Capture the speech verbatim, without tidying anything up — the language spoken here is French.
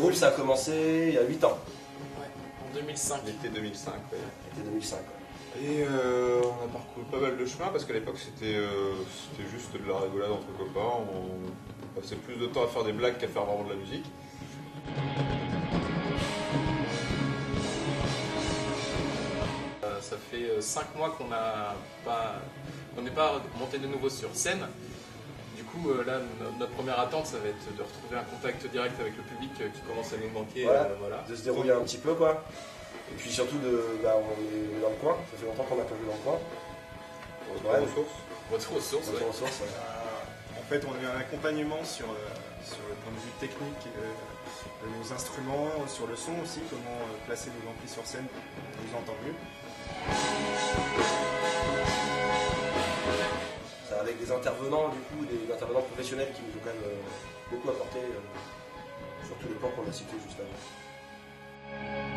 groupe, ça a commencé il y a huit ans. Ouais, en deux mille cinq. L'été deux mille cinq, ouais. L'été deux mille cinq, ouais. Et euh, on a parcouru pas mal de chemin parce qu'à l'époque c'était euh, c'était juste de la rigolade entre copains. On passait plus de temps à faire des blagues qu'à faire vraiment de la musique. Euh, ça fait cinq mois qu'on n'a pas, on n'est pas monté de nouveau sur scène. Du coup, euh, là, no- notre première attente, ça va être de retrouver un contact direct avec le public euh, qui commence à nous manquer. Voilà. euh, voilà. De se dérouler un petit peu, quoi. Et puis surtout, de, bah, on est dans le coin. Ça fait longtemps qu'on n'a pas vu dans le coin. Retour Ouais. aux sources. Retour aux sources. Retour Ouais. aux sources, ouais. Euh, en fait, on a eu un accompagnement sur, euh, sur le point de vue technique euh, de nos instruments, sur le son aussi, comment euh, placer nos amplis sur scène pour qu'on nous entende mieux. C'est avec des intervenants, du coup, des intervenants professionnels qui nous ont quand même euh, beaucoup apporté euh, sur tous les points qu'on a cités juste avant.